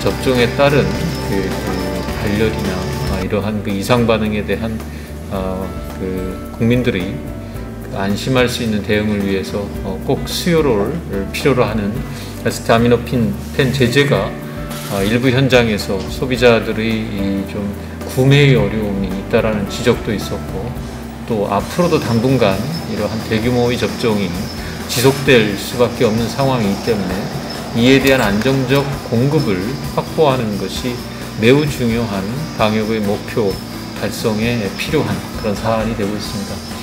접종에 따른 발열이나 이러한 이상 반응에 대한 국민들이 안심할 수 있는 대응을 위해서 꼭 수요를 필요로 하는 아세트아미노펜 제제가 일부 현장에서 소비자들이 좀 구매의 어려움이 있다라는 지적도 있었고, 또 앞으로도 당분간 이러한 대규모의 접종이 지속될 수밖에 없는 상황이기 때문에 이에 대한 안정적 공급을 확보하는 것이 매우 중요한 방역의 목표 달성에 필요한 그런 사안이 되고 있습니다.